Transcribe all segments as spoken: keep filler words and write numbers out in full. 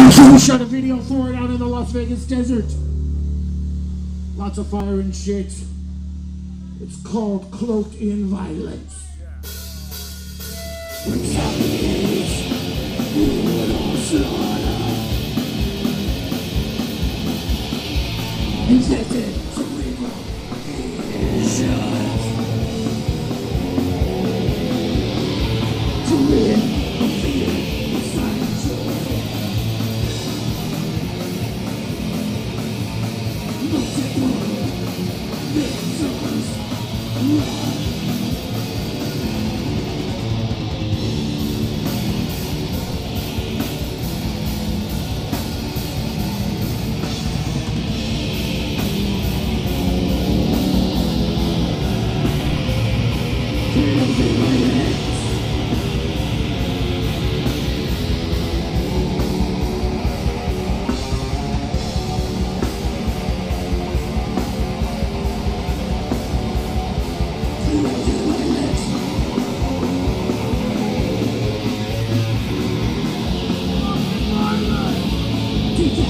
So we shot a video for it out in the Las Vegas desert. Lots of fire and shit. It's called Cloaked in Violence. What's happening is we all slaughter. Infected cerebral visions. To win a fear inside you. Multiple victims run.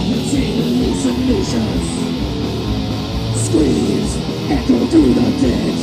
Hallucinations, screams echo through the dead.